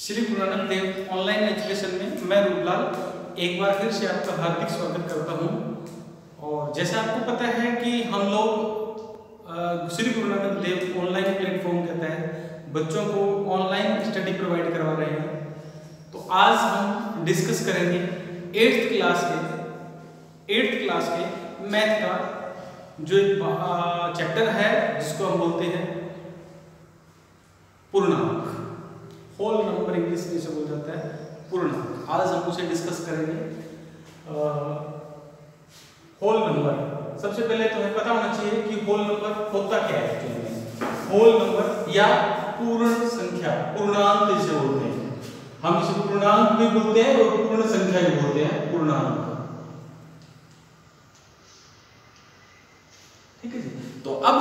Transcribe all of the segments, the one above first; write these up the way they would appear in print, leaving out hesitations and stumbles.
Shri Guru Nanak Dev online education में मैं रूपलाल एक बार फिर से आपका हार्दिक स्वागत करता हूं। और जैसा आपको पता है कि हम लोग श्री गुरु नानक देव ऑनलाइन प्लेटफॉर्म के तहत बच्चों को ऑनलाइन स्टडी प्रोवाइड करवा रहे हैं। तो आज हम डिस्कस करेंगे 8th क्लास के मैथ का जो चैप्टर है जिसको हम बोलते हैं पूर्णांक। होल नंबर इंग्लिश में से बोल जाता है पूर्णांक। आज हम उसे डिस्कस करेंगे। होल नंबर, सबसे पहले तो हमें पता होना चाहिए कि होल नंबर होता क्या है। होल नंबर या पूर्ण संख्या, पूर्णांक जिसे बोलते हैं, हम इसे पूर्णांक भी बोलते हैं और पूर्ण संख्या भी बोलते हैं, पूर्णांक। ठीक है जी। तो अब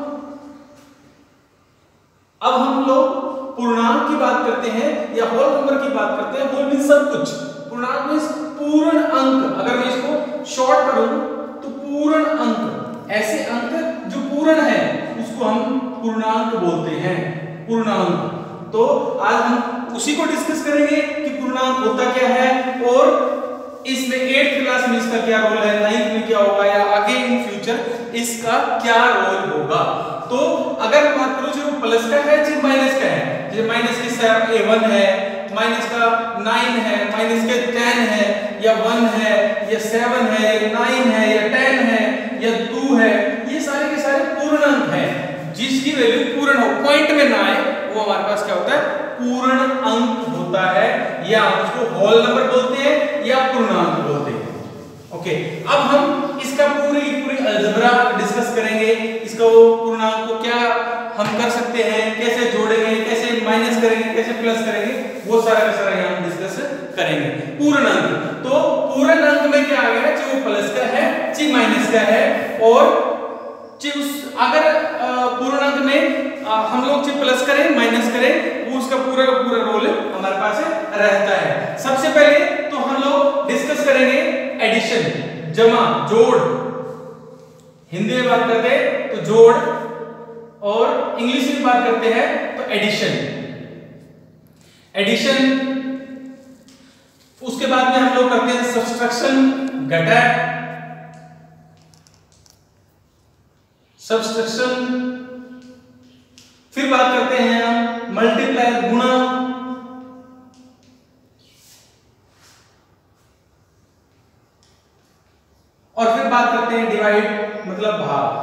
हम लोग पूर्णांक की बात करते हैं या होल नंबर की बात करते हैं। होल मींस सब कुछ, पूर्णांक मींस पूर्ण अंक। अगर मैं इसको शॉर्ट करूं तो पूर्ण अंक, ऐसे अंक जो पूर्ण है उसको हम पूर्णांक बोलते हैं, पूर्णांक। तो आज हम उसी को डिस्कस करेंगे कि पूर्णांक होता क्या है और इसमें 8th क्लास में इसका क्या रोल है, 9th में क्या होगा या आगे इन फ्यूचर इसका क्या रोल होगा। तो अगर बात करूं जो प्लस का है जो माइनस का है, जैसे माइनस के 1 है, माइनस का 9 है, माइनस के 10 है या 1 है या 7 है या 9 है या 10 है या 2 है, ये सारे के सारे पूर्णांक हैं। जिसकी वैल्यू पूर्ण हो, पॉइंट में ना आए, वो हमारे पास क्या होता है, पूर्ण अंक होता है, या उसको होल नंबर बोलते हैं या पूर्णांक बोलते हैं। ओके, अब हम इसका पूरी अलजेब्रा डिस्कस करेंगे। इसका वो पूर्णांक को क्या हम कर सकते हैं, कैसे जोड़ेंगे, कैसे माइनस करेंगे, कैसे प्लस करेंगे, वो सारा का सारा यहाँ हम डिस्कस करेंगे। पूर्णांक, तो पूर्णांक में क्या आ गया, चाहे वो प्लस का है चाहे माइनस का है, और अगर पूर्णांक में हम लोग चाहे प्लस करें माइनस करें, वो उसका पूरा का पूरा रोल हमारे पास रहता है। सबसे पहले तो हम लोग डिस्कस करेंगे एडिशन, जमा, जोड़। हिंदी में बात करते हैं तो जोड़, और इंग्लिश में बात करते हैं तो एडिशन। उसके बाद में हम लोग करते हैं सब्सट्रैक्शन, घटाएं, सब्सट्रैक्शन। फिर बात करते हैं हम मल्टीप्लाई, गुणा, और फिर बात करते हैं डिवाइड, मतलब भाग।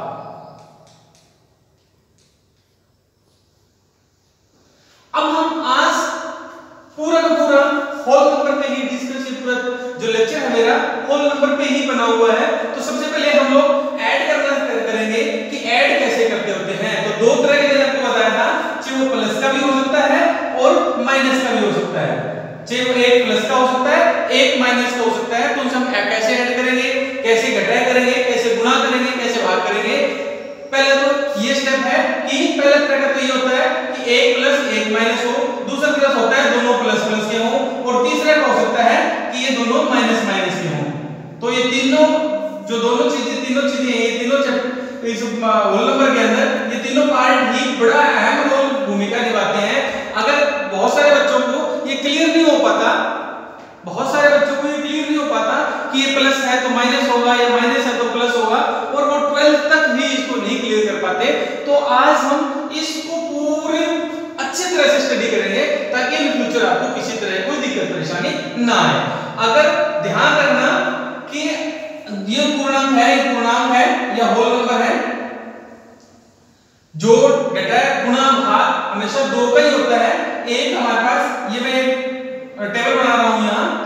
अब हम आज पूरा का पूरा होल नंबर पे ही डिस्कस, पूरा जो लेक्चर है मेरा होल नंबर पे ही बना हुआ है। तो सबसे पहले हम लोग ऐड करना करेंगे कि ऐड कैसे करते होते हैं। तो दो तरह के मैंने आपको बताया था, चाहे वो प्लस का भी हो सकता है और माइनस का भी हो सकता है, चाहे वो एक प्लस का हो सकता है एक माइनस का हो सकता है। तो उनसे हम कैसे ऐड करेंगे, कैसे घटाया करेंगे, कैसे गुणा करेंगे, कैसे भाग करेंगे। पहले तो ये स्टेप है कि पहला तरह का तो ये होता है कि एक प्लस एक माइनस हो, दूसरा तरह होता है दोनों प्लस प्लस के हो, और तीसरा का हो सकता है कि ये दोनों माइनस माइनस के हो। तो ये तीनों जो तीनों चीजें ये तीनों इस होल नंबर के अंदर ये तीनों पार्ट ही बड़ा अहम रोल भूमिका निभाते हैं। अगर बहुत सारे बच्चों को ये क्लियर नहीं हो पाता, कि ये प्लस है तो माइनस होगा या माइनस है तो प्लस होगा, और वो 12th तक भी इसको नहीं क्लियर कर पाते, तो आज हम इसको पूरे अच्छे तरह से स्टडी करेंगे ताकि इन फ्यूचर आपको किसी तरह कोई दिक्कत परेशानी ना आए। अगर ध्यान रखना कि ये पूर्णांक है या होल नंबर है, जोड़, घटाएं, गुणा, भाग हमेशा दो का ही होता है। एक हमारे पास, ये मैं टेबल बना रहा हूं यहां,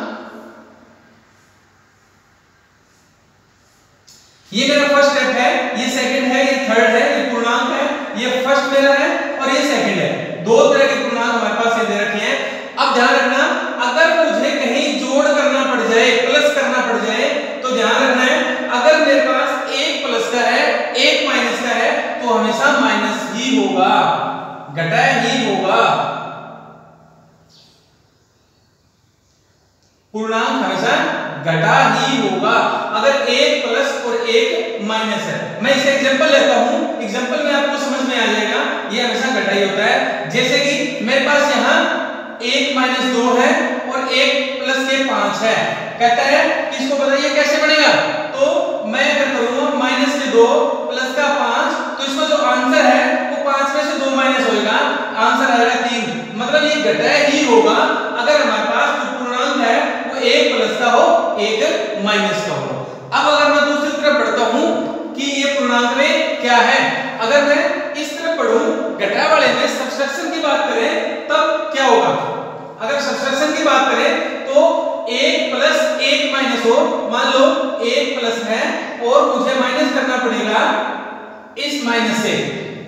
ये मेरा फर्स्ट स्टेप है, ये सेकंड है, ये थर्ड है, ये पूर्णांक है, ये फर्स्ट मेरा है और ये सेकंड है। दो तरह के पूर्णांक हमारे पास दे रखे हैं। अब ध्यान रखना, अगर मुझे कहीं जोड़ करना पड़ जाए, प्लस करना पड़ जाए, तो ध्यान रखना है, अगर मेरे पास एक प्लस का है एक माइनस का है तो हमेशा माइनस ही होगा, घटाया ही होगा। पूर्णांक हमेशा घटा ही होगा अगर एक प्लस और एक माइनस है। मैं इसका एग्जांपल लेता हूं, एग्जांपल में आपको समझ में आ जाएगा, ये हमेशा घटा ही होता है। जैसे कि मेरे पास यहां 1 माइनस 2 है और 1 प्लस के 5 है। कहता है कि इसको बताइए कैसे बनेगा। तो मैं अगर करूंगा माइनस के 2 प्लस का 5, तो इसका जो आंसर है वो 5 में से 2 माइनस होएगा, आंसर आएगा 3। मतलब ये घटाया ही होगा अगर हमारे पास जो पूर्णांक है वो 1 प्लस का हो 1 माइनस का हो। अब अगर मैं दूसरी तरफ बढ़ता हूं कि ये पूर्णांक में क्या है, अगर मैं इस तरफ पढ़ूं घटाया वाले में सब्ट्रैक्शन की बात करें तब क्या होगा। अगर सब्ट्रैक्शन की बात करें तो 1 प्लस 1 माइनस हो, मान लो 1 प्लस है और मुझे माइनस करना पड़ेगा इस माइनस से।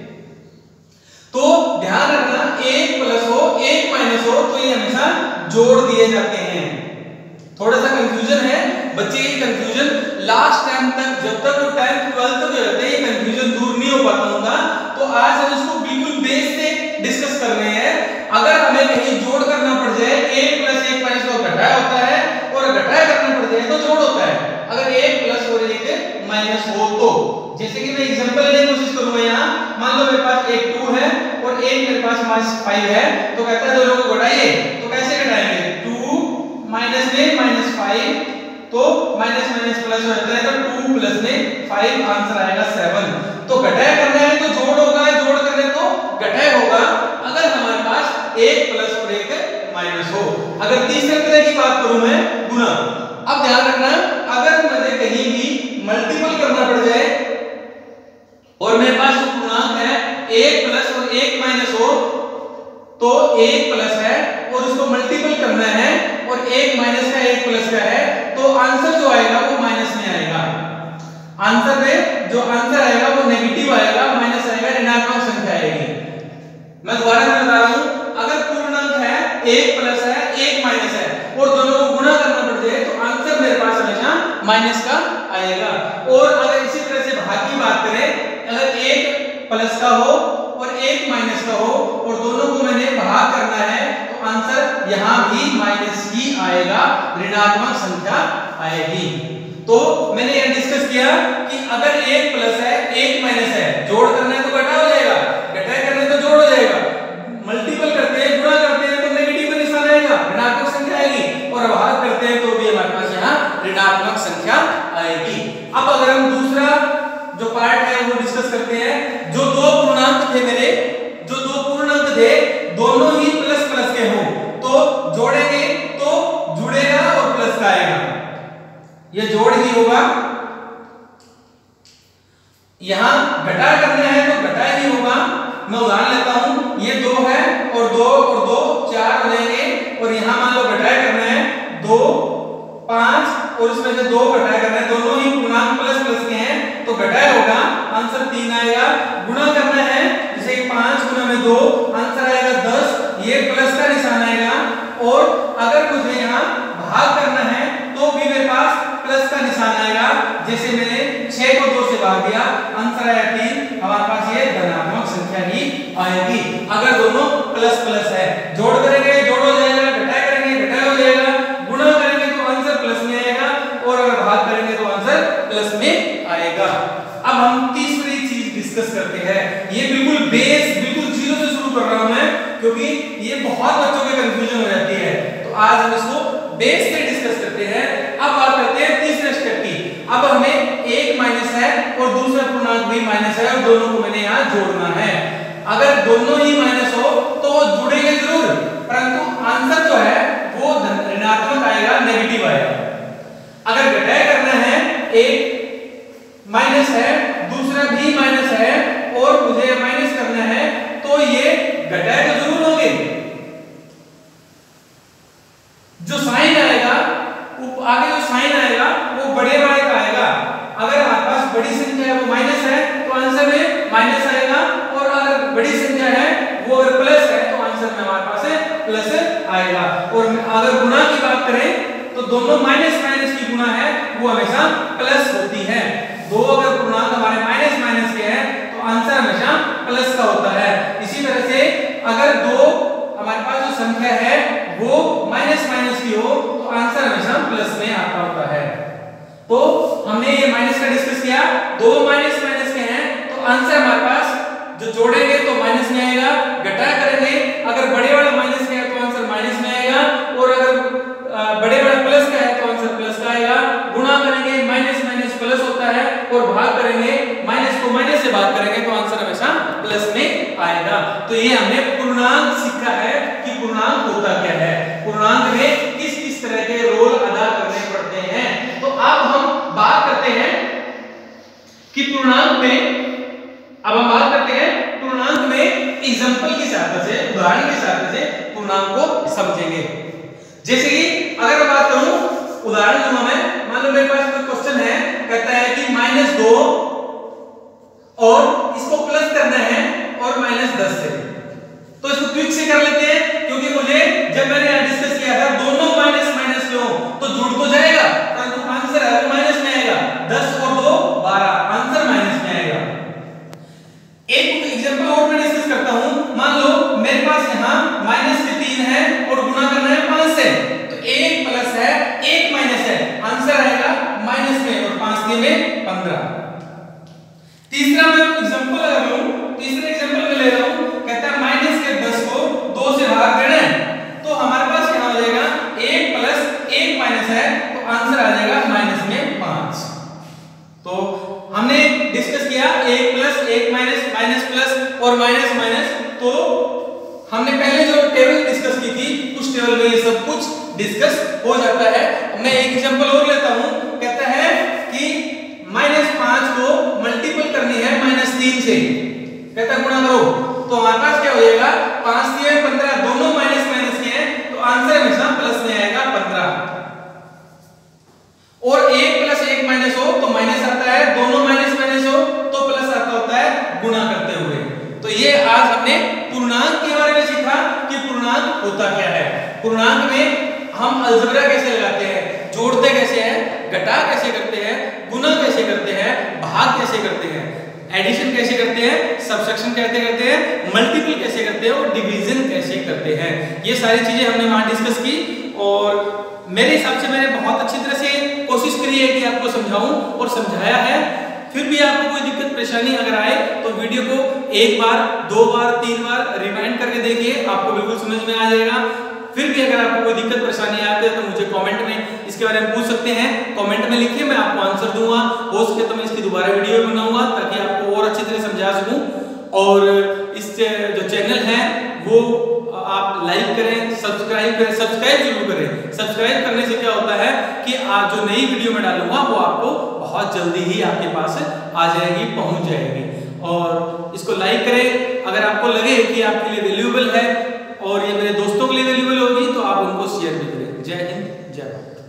तो ध्यान रखना 1 प्लस हो 1 माइनस हो तो ये हमेशा जोड़ दिए जाते हैं। थोड़ा सा कंफ्यूजन है बच्चे, ये कंफ्यूजन लास्ट टाइम तक जब तक वो 10th 12th तक रहते हैं ये कंफ्यूजन दूर नहीं हो पाता होगा। तो आज हम इसको बिल्कुल बेस से डिस्कस कर रहे हैं। अगर हमें कहीं जोड़ करना पड़ जाए 1 प्लस 1 माइनस तो घटाया होता है और घटाया करना पड़ जाए तो जोड़ होता है। अगर 1 प्लस और 1 माइनस हो तो जैसे कि मैं एग्जांपल लेने की कोशिश करूंगा, यहाँ मान लो मेरे पास एक 2 है और एक मेरे पास -5 है, तो कहता है दोनों को घटाइए। तो कैसे घटाएंगे, 2 माइनस में -5 तो माइनस माइनस प्लस हो जाता है, तो 2 प्लस में 5 आंसर आएगा 7। तो घटाया करना है तो जोड़ होगा, जोड़ करने तो घटाया होगा अगर हमारे पास 1 प्लस और 1 माइनस हो। अगर तीसरे तरह की बात करूं मैं गुणा। अब ध्यान रखना अगर मुझे कहीं भी मल्टीपल करना पड़ जाए और मेरे पास जो पूर्णांक है 1 प्लस और 1 माइनस हो, तो 1 प्लस है और उसको मल्टीपल करना है और 1 माइनस का 1 प्लस का है, तो आंसर जो आएगा वो माइनस में आएगा। आंसर में जो आंसर आएगा वो नेगेटिव आएगा, माइनस आएगा, ऋणात्मक संख्या आएगी। मैं दोबारा से बता रहा हूं, अगर पूर्णांक है 1 प्लस है 1 माइनस है और दोनों को गुणा करना पड़ जाए तो आंसर मेरे पास हमेशा माइनस का आएगा। और अगर इसी तरह से भाग की बात करें, अगर 1 प्लस का हो और 1 माइनस का हो और दोनों को मैंने भाग करना है तो आंसर यहां भी माइनस ही आएगा, ऋणात्मक संख्या आएगी। तो मैंने यह डिस्कस किया कि अगर 1 प्लस है 1 माइनस है, जोड़ करना है तो घटा हो जाएगा, घटाया करना है तो जोड़ हो जाएगा, मल्टीपल करते हैं गुणा करते हैं तो नेगेटिव का निशान आएगा, ऋणात्मक संख्या आएगी, और भाग करते हैं तो भी हमारे पास यहाँ ऋणात्मक संख्या आएगी। अब अगर हम दूसरा जो पार्ट है वो डिस्कस करते हैं। जो दो पूर्णांक थे मेरे, जो दो पूर्णांक थे दोनों ही प्लस प्लस के हों तो जोड़ेंगे तो जुड़ेगा और प्लस का आएगा, ये जोड़ ही होगा। यहां घटा करना है तो घटा ही होगा। मैं उदाहरण लेता हूं, ये 2 है और 2 और 2 4 हो जाएंगे और यहां मान लो घटाया करना है 2 5 और उसमें से 2 घटाया करना है, दोनों ही पूर्णांक प्लस प्लस के हैं तो घटाया होगा, आंसर 3 आएगा। गुणा करना है जैसे 5 गुना में 2 आंसर आएगा 10, ये प्लस का निशान आएगा। और अगर मुझे यहाँ भाग करना है तो भी मेरे पास प्लस का निशान आएगा, जैसे मैंने 6 को 2 से भाग दिया, आंसर आया 3, हमारे पास ये धनात्मक संख्या ही आएगी अगर दोनों प्लस प्लस है। जोड़ करेंगे जोड़ हो जाएगा, घटाया करेंगे घटाया हो जाएगा, गुणा करेंगे तो आंसर प्लस में आएगा और अगर भाग करेंगे तो आंसर प्लस में आएगा। अब हम तीसरी चीज डिस्कस करते हैं। ये बिल्कुल बेस, बिल्कुल जीरो से शुरू कर रहा हूं मैं क्योंकि ये बहुत बच्चों के कंफ्यूजन हो जाती है, तो आज हम इसको बेस से डिस्कस करते हैं। अब बात करते हैं तीसरे स्टेप की। अब हमें 1 माइनस है और दूसरा पूर्णांक भी माइनस है और दोनों को मैंने यहाँ जोड़ना है। अगर दोनों ही माइनस हो तो वो जुड़ेंगे जरूर, परंतु आंसर जो है वो ऋणात्मक आएगा, नेगेटिव आएगा। अगर घटाया करना है, 1 माइनस है दूसरा भी माइनस है और मुझे माइनस करना है तो ये घटाया तो जरूर होंगे। जो साइन आएगा आगे जो साइन आएगा वो बड़े वाले का आएगा। अगर हमारे पास बड़ी संख्या है वो माइनस है तो आंसर में माइनस आएगा, और अगर बड़ी संख्या है वो अगर प्लस है तो आंसर में हमारे पास प्लस आएगा। और अगर गुणा की बात करें तो दोनों माइनस माइनस की गुणा है वो हमेशा प्लस होती है। दो अगर पूर्णांक हमारे माइनस माइनस के हैं तो आंसर हमेशा प्लस का होता है। इसी तरह से अगर दो हमारे पास जो संख्या है वो माइनस माइनस की हो तो आंसर हमेशा प्लस में आता होता है। तो हमने ये माइनस का डिस्कस किया, दो माइनस माइनस के हैं तो आंसर हमारे पास जो जोड़ेंगे तो माइनस में आएगा, घटाया करेंगे अगर बड़े वाला माइनस के है तो आंसर माइनस पूर्णांक को समझेंगे। जैसे कि अगर मैं बात करूं, उदाहरण लूंगा मैं, मान लो मेरे पास कोई क्वेश्चन है, कहता है कि -2 और इसको प्लस करना है और -10 से, तो इसको क्विक से कर लेते हैं, क्योंकि मुझे जब मैंने यहां डिस्कस किया था दोनों माइनस माइनस लो तो जुड़ तो जाएगा, परंतु आंसर है वो माइनस में आएगा। 10 और 2 12, आंसर माइनस में आएगा। एक एग्जांपल और मैं डिस्कस करता हूं, मान लो मेरे पास यहां -3 है और गुणा करना है 5 से, तो 1 प्लस है 1 माइनस है, आंसर आएगा माइनस में, और 5 में 15। तीसरा मैं एग्जांपल ले रहा हूं, तीसरे एग्जांपल में ले रहा हूं, कहता है -10 को 2 से भाग देना है, तो हमारे पास यहां हो जाएगा 1 प्लस 1 माइनस है, तो आंसर आ जाएगा माइनस में 5। तो हमने डिस्कस किया 1 प्लस 1 माइनस, माइनस प्लस और माइनस माइनस, तो हमने पहले जो टेबल डिस्कस की थी उस टेबल में ये सब कुछ डिस्कस हो जाता है। मैं एक एग्जांपल और लेता हूं, कहता है कि -5 को मल्टीपल करनी है -3 से, कहता है गुणा करो, तो हमारे पास क्या हो जाएगा 5 3 15, दोनों माइनस माइनस के हैं, तो आंसर हमेशा प्लस में आएगा 15। और 1 प्लस 1 माइनस हो तो माइनस आता है, दोनों माइनस माइनस हो तो प्लस आता होता है गुणा करते हुए। तो ये आज हमने पूर्णांक के बारे में सीखा कि पूर्णांक होता क्या है। पूर्णांक में हम अलजेब्रा कैसे लगाते हैं, जोड़ते कैसे हैं, घटा कैसे करते हैं, गुणा कैसे करते हैं, भाग कैसे करते हैं, एडिशन कैसे करते हैं, सबट्रैक्शन कैसे करते हैं, मल्टीपल कैसे करते हैं और डिवीजन कैसे करते हैं। ये सारी चीजें हमने वहां डिस्कस की, और मेरे हिसाब से मैंने बहुत अच्छी तरह से कोशिश करी है कि आपको समझाऊं और समझाया है। फिर भी आपको कोई दिक्कत परेशानी अगर आए तो वीडियो को 1 बार 2 बार 3 बार रिवाइंड करके देखिए, आपको बिल्कुल समझ में आ जाएगा। फिर भी अगर आपको कोई दिक्कत परेशानी आती है तो मुझे कमेंट में इसके बारे में पूछ सकते हैं, कमेंट में लिखिए, मैं आपको आंसर दूंगा। हो सके तो मैं इसकी दोबारा वीडियो बनाऊंगा ताकि आपको और अच्छी तरह समझा सकूं। और इस जो चैनल है वो आप लाइक करें, सब्सक्राइब करें, सब्सक्राइब जरूर करें। सब्सक्राइब करने से क्या होता है कि आज जो नई वीडियो मैं डालूंगा वो आपको बहुत जल्दी ही आपके पास आ जाएगी, पहुंच जाएगी। और इसको लाइक करें, अगर आपको लगे कि आपके लिए वैल्यूएबल है और ये मेरे दोस्तों के लिए वैल्यूएबल होगी तो आप उनको शेयर भी करें। जय हिंद, जय भारत।